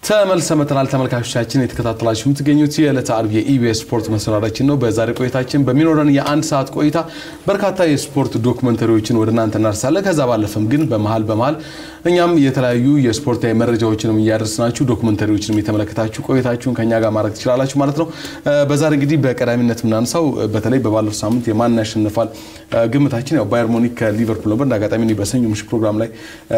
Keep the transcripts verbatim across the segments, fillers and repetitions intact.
ተመልሰን መተናል ተመልካቾቻችን የተከታተላችሁ የምትገኙት የዕለተ ዓርብ የኢቢኤስ ስፖርት መሰናዳችን ነው። በዛሬ ቆይታችን በሚኖረን የአንድ ሰዓት ቆይታ በርካታ የስፖርት ዶክመንተሪዎችን ወደ እናንተ እናርሳለን። ከዛ ባለፈም ግን በመሃል በመሃል እኛም የተለያዩ የስፖርታዊ መረጃዎችንም እያደረስናችሁ ዶክመንተሪዎችንም የተመለከታችሁ ቆይታችሁን ከኛ ጋር ማድረግ ትችላላችሁ ማለት ነው። በዛሬ እንግዲህ በቀዳሚነት ምናንሳው በተለይ በባለፈው ሳምንት የማን ያሸንፋል ግምታችን ያው ባየር ሙኒክ ከሊቨርፑል ነበር። እንዳጋጣሚ ነው በሰኞ ምሽት ፕሮግራም ላይ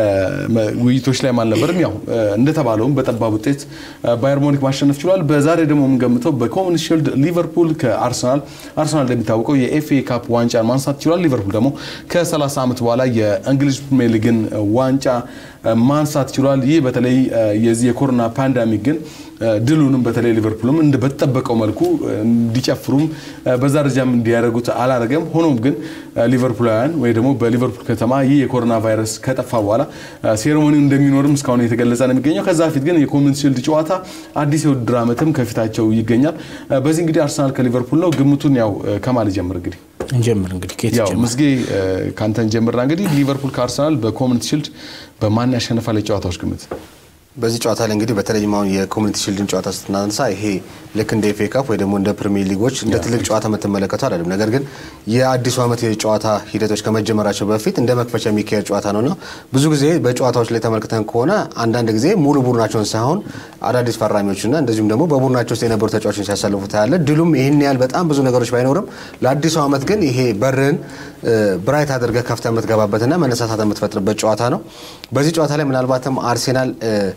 ውይይቶች ላይ ማን ነበርም ያው እንደተባለው በጠባብ ውጤት ባየር ሙኒክ ማሸነፍ ችሏል። በዛሬ ደግሞ የምንገምተው በኮሚኒቲ ሺልድ ሊቨርፑል ከአርሰናል አርሰናል እንደሚታወቀው የኤፍኤ ካፕ ዋንጫ ማንሳት ችሏል። ሊቨርፑል ደግሞ ከ30 ዓመት በኋላ የእንግሊዝ ፕሪሚየር ሊግን ዋንጫ ማንሳት ችሏል። ይህ በተለይ የዚህ የኮሮና ፓንደሚክ ግን ድሉንም በተለይ ሊቨርፑልም እንደተጠበቀው መልኩ እንዲጨፍሩም በዛ ደረጃም እንዲያደርጉት አላረገም። ሆኖም ግን ሊቨርፑላውያን ወይ ደግሞ በሊቨርፑል ከተማ ይህ የኮሮና ቫይረስ ከጠፋ በኋላ ሴሬሞኒው እንደሚኖርም እስካሁን የተገለጸ ነው የሚገኘው። ከዛ ፊት ግን የኮሚኒቲ ሺልድ ጨዋታ አዲስ የውድድር ዓመትም ከፊታቸው ይገኛል። በዚህ እንግዲህ አርሰናል ከሊቨርፑል ነው። ግምቱን ያው ከማል ጀምር እንግዲህ እንጀምር እንግዲህ ከየት ያው መስጌ ካንተን ጀምርና እንግዲህ ሊቨርፑል ከአርሰናል በኮሚኒቲ ሺልድ በማን ያሸንፋል የጨዋታዎች ግምት? በዚህ ጨዋታ ላይ እንግዲህ በተለይም አሁን የኮሚኒቲ ሺልድን ጨዋታ ስትናንሳ ይሄ ልክ እንደ ኤፍኤ ካፕ ወይ ደግሞ እንደ ፕሪሚየር ሊጎች እንደ ትልቅ ጨዋታ መተመለከቱ አይደለም። ነገር ግን የአዲሱ ዓመት የጨዋታ ሂደቶች ከመጀመራቸው በፊት እንደ መክፈቻ የሚካሄድ ጨዋታ ነውና ብዙ ጊዜ በጨዋታዎች ላይ ተመልክተን ከሆነ አንዳንድ ጊዜ ሙሉ ቡድናቸውን ሳይሆን አዳዲስ ፈራሚዎችና እንደዚሁም ደግሞ በቡድናቸው ውስጥ የነበሩ ተጫዋቾችን ሲያሳልፉ ታያለ። ድሉም ይሄን ያህል በጣም ብዙ ነገሮች ባይኖርም ለአዲሱ ዓመት ግን ይሄ በርን ብራይት አድርገህ ከፍተህ የምትገባበትና መነሳሳት የምትፈጥርበት ጨዋታ ነው። በዚህ ጨዋታ ላይ ምናልባትም አርሴናል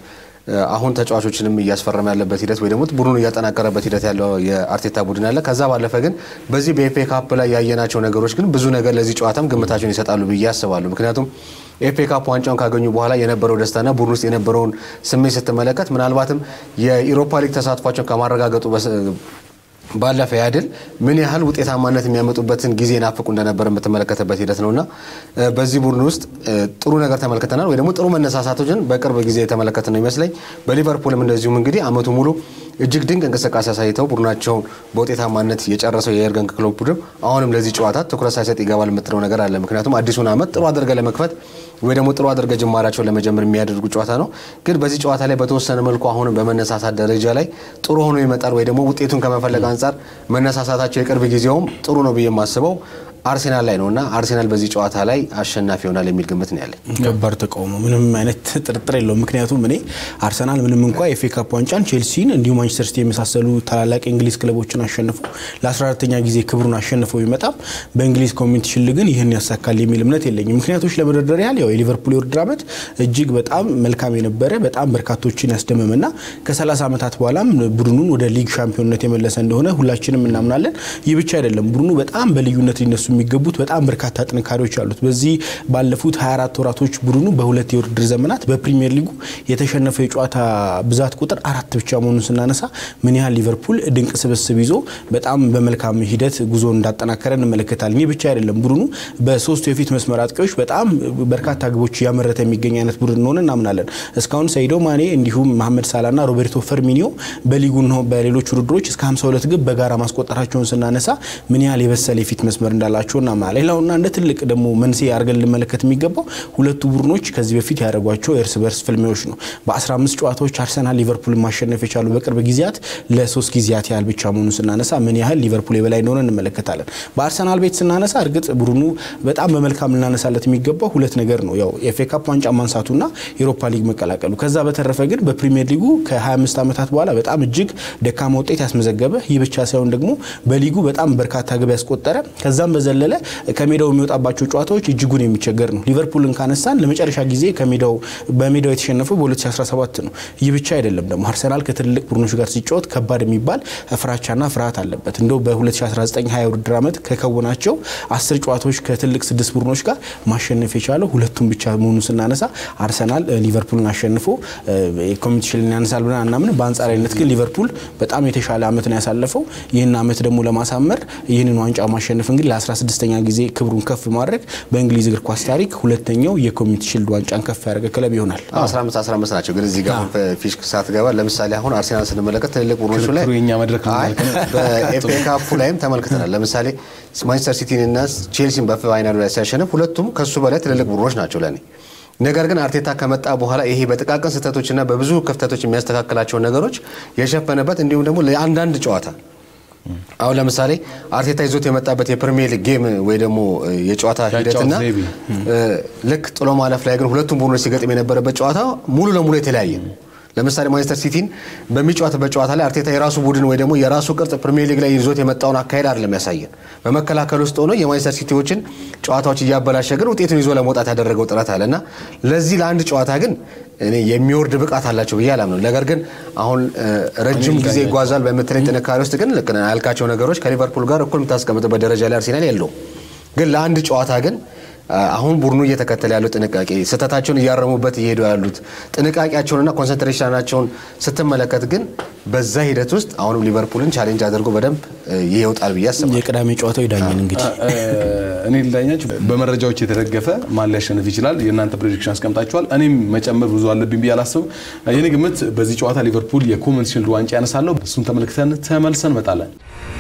አሁን ተጫዋቾችንም እያስፈረመ ያለበት ሂደት ወይ ደግሞ ቡድኑን እያጠናከረበት ሂደት ያለው የአርቴታ ቡድን አለ። ከዛ ባለፈ ግን በዚህ በኤፍኤ ካፕ ላይ ያየናቸው ነገሮች ግን ብዙ ነገር ለዚህ ጨዋታም ግምታቸውን ይሰጣሉ ብዬ አስባለሁ። ምክንያቱም ኤፍኤ ካፕ ዋንጫውን ካገኙ በኋላ የነበረው ደስታና ቡድን ውስጥ የነበረውን ስሜት ስትመለከት ምናልባትም የዩሮፓ ሊግ ተሳትፏቸውን ከማረጋገጡ ባለፈ ያድል ምን ያህል ውጤታማነት የሚያመጡበትን ጊዜ ናፍቁ እንደነበር የምትመለከተበት ሂደት ነውና በዚህ ቡድን ውስጥ ጥሩ ነገር ተመልክተናል ወይ ደግሞ ጥሩ መነሳሳቶችን በቅርብ ጊዜ የተመለከተ ነው ይመስለኝ። በሊቨርፑልም እንደዚሁም እንግዲህ አመቱ ሙሉ እጅግ ድንቅ እንቅስቃሴ አሳይተው ቡድናቸውን በውጤታማነት የጨረሰው የኤርገን ክሎፕ ቡድን አሁንም ለዚህ ጨዋታ ትኩረት ሳይሰጥ ይገባል የምትለው ነገር አለ። ምክንያቱም አዲሱን አመት ጥሩ አድርገ ለመክፈት ወይ ደግሞ ጥሩ አድርገ ጅማራቸውን ለመጀመር የሚያደርጉ ጨዋታ ነው። ግን በዚህ ጨዋታ ላይ በተወሰነ መልኩ አሁንም በመነሳሳት ደረጃ ላይ ጥሩ ሆኖ ይመጣል ወይ ደግሞ ውጤቱን ከመፈለግ አንፃር መነሳሳታቸው የቅርብ ጊዜውም ጥሩ ነው ብዬ ማስበው አርሰናል ላይ ነውና አርሰናል በዚህ ጨዋታ ላይ አሸናፊ ይሆናል የሚል ግምት ነው ያለኝ። ከባድ ተቃውሞ ምንም አይነት ጥርጥር የለውም። ምክንያቱም እኔ አርሰናል ምንም እንኳን ኤፍኤ ካፕ ዋንጫን ቼልሲን እንዲሁ ማንቸስተር ሲቲ የመሳሰሉ ታላላቅ እንግሊዝ ክለቦችን አሸንፎ ለ14ኛ ጊዜ ክብሩን አሸንፎ ቢመጣም በእንግሊዝ ኮሚኒቲ ሺልድ ግን ይሄን ያሳካል የሚል እምነት የለኝም። ምክንያቶች ለመደርደር ያህል ያው የሊቨርፑል የውድድር ዓመት እጅግ በጣም መልካም የነበረ በጣም በርካቶችን ያስደመመና ከ30 ዓመታት በኋላም ቡድኑን ወደ ሊግ ሻምፒዮንነት የመለሰ እንደሆነ ሁላችንም እናምናለን። ይህ ብቻ አይደለም ቡድኑ በጣም በልዩነት ሊነሱ የሚገቡት በጣም በርካታ ጥንካሬዎች አሉት። በዚህ ባለፉት ሃያ አራት ወራቶች ቡድኑ በሁለት የውድድር ዘመናት በፕሪሚየር ሊጉ የተሸነፈው የጨዋታ ብዛት ቁጥር አራት ብቻ መሆኑን ስናነሳ ምን ያህል ሊቨርፑል ድንቅ ስብስብ ይዞ በጣም በመልካም ሂደት ጉዞ እንዳጠናከረ እንመለከታለን። ይህ ብቻ አይደለም ቡድኑ በሶስቱ የፊት መስመር አጥቂዎች በጣም በርካታ ግቦች ያመረተ የሚገኝ አይነት ቡድን ነው እናምናለን። እስካሁን ሳይዶ ማኔ እንዲሁም መሐመድ ሳላና ሮቤርቶ ፈርሚኒዮ በሊጉ ነው በሌሎች ውድድሮች እስከ ሃምሳ ሁለት ግብ በጋራ ማስቆጠራቸውን ስናነሳ ምን ያህል የበሰለ የፊት መስመር እንዳላቸውና ሌላውና እንደ ትልቅ ደግሞ መንሲ አርገን ልመለከት የሚገባው ሁለቱ ቡድኖች ከዚህ በፊት ያደረጓቸው እርስ በርስ ፍልሚያዎች ነው። በ15 ጨዋታዎች አርሰናል ሊቨርፑል ማሸነፍ የቻለው በቅርብ ጊዜያት ለሶስት ጊዜያት ያህል ብቻ መሆኑን ስናነሳ ምን ያህል ሊቨርፑል የበላይ እንደሆነ እንመለከታለን። በአርሰናል ቤት ስናነሳ እርግጥ ቡድኑ በጣም በመልካም ልናነሳለት የሚገባው ሁለት ነገር ነው። ያው ኤፍኤ ካፕ ዋንጫ ማንሳቱና ዩሮፓ ሊግ መቀላቀሉ። ከዛ በተረፈ ግን በፕሪሚየር ሊጉ ከ25 ዓመታት በኋላ በጣም እጅግ ደካማ ውጤት ያስመዘገበ ይህ ብቻ ሳይሆን ደግሞ በሊጉ በጣም በርካታ ግብ ያስቆጠረ ከዛም በዘለለ ከሜዳው የሚወጣባቸው ጨዋታዎች እጅጉን የሚቸገር ነው። ሊቨርፑልን ካነሳን ለመጨረሻ ጊዜ ከሜዳው በሜዳው የተሸነፈው በ2017 ነው። ይህ ብቻ አይደለም ደግሞ አርሰናል ከትልልቅ ቡድኖች ጋር ሲጫወት ከባድ የሚባል ፍራቻና ፍርሃት አለበት። እንደው በ2019 ሃያ ውድድር ዓመት ከከወናቸው አስር ጨዋታዎች ከትልቅ ስድስት ቡድኖች ጋር ማሸነፍ የቻለው ሁለቱም ብቻ መሆኑን ስናነሳ አርሰናል ሊቨርፑልን አሸንፎ የኮሚኒቲ ሺልድን ያነሳል ብለን አናምን። በአንጻራዊነት ግን ሊቨርፑል በጣም የተሻለ ዓመት ነው ያሳለፈው። ይህን ዓመት ደግሞ ለማሳመር ይህንን ዋንጫ ማሸነፍ እንግዲህ ለ16ኛ ጊዜ ክብሩን ከፍ ማድረግ በእንግሊዝ እግር ኳስ ታሪክ ሁለተኛው የኮሚኒቲ ሺልድ ዋንጫን ከፍ ያደረገ ክለብ ይሆናል። አስራ አምስት አስራ አምስት ናቸው። ግን እዚህ ጋር ፊሽክ ሳትገባ ለምሳሌ አሁን አርሰናል ስንመለከት ትልልቅ ቡድኖች ላይ ክሩኛ መድረክ በኤፍኤ ካፕ ላይም ተመልክተናል። ለምሳሌ ማንቸስተር ሲቲን እና ቼልሲን በፋይናሉ ላይ ሲያሸንፍ ሁለቱም ከሱ በላይ ትልልቅ ቡድኖች ናቸው ለኔ። ነገር ግን አርቴታ ከመጣ በኋላ ይሄ በጥቃቅን ስህተቶችና በብዙ ክፍተቶች የሚያስተካክላቸው ነገሮች የሸፈነበት እንዲሁም ደግሞ ለአንዳንድ ጨዋታ አሁን ለምሳሌ አርቴታ ይዞት የመጣበት የፕሪሚየር ሊግ ጌም ወይ ደግሞ የጨዋታ ሂደትና ልክ ጥሎ ማለፍ ላይ ግን ሁለቱም ቡድኖች ሲገጥም የነበረበት ጨዋታ ሙሉ ለሙሉ የተለያየ ነው። ለምሳሌ ማንቸስተር ሲቲን በሚጫወትበት ጨዋታ ላይ አርቴታ የራሱ ቡድን ወይ ደግሞ የራሱ ቅርጽ ፕሪሚየር ሊግ ላይ ይዞት የመጣውን አካሄድ አይደለም ያሳየን። በመከላከል ውስጥ ሆኖ የማንቸስተር ሲቲዎችን ጨዋታዎች እያበላሸ ግን ውጤቱን ይዞ ለመውጣት ያደረገው ጥረት አለና ለዚህ ለአንድ ጨዋታ ግን እኔ የሚወርድ ብቃት አላቸው ብዬ አላምነው። ነገር ግን አሁን ረጅም ጊዜ ይጓዛል በመትረኝ ጥንካሬ ውስጥ ግን ልክ ያልካቸው ነገሮች ከሊቨርፑል ጋር እኩል የምታስቀምጥበት ደረጃ ላይ አርሰናል የለውም። ግን ለአንድ ጨዋታ ግን አሁን ቡድኑ እየተከተለ ያለው ጥንቃቄ ስተታቸውን እያረሙበት እየሄዱ ያሉት ጥንቃቄያቸውንና ኮንሰንትሬሽናቸውን ስትመለከት ግን በዛ ሂደት ውስጥ አሁንም ሊቨርፑልን ቻሌንጅ አድርጎ በደንብ ይወጣል ብዬ አስባለሁ። የቅዳሜ ጨዋታው ይዳኝን እንግዲህ እኔ ልዳኛችሁ በመረጃዎች የተደገፈ ማን ሊያሸንፍ ይችላል የእናንተ ፕሬዲክሽን አስቀምጣችኋል። እኔም መጨመር ብዙ አለብኝ ብዬ አላስብም። የኔ ግምት በዚህ ጨዋታ ሊቨርፑል የኮመንስ ሺልድ ዋንጫ ያነሳለው። እሱን ተመልክተን ተመልሰን መጣለን።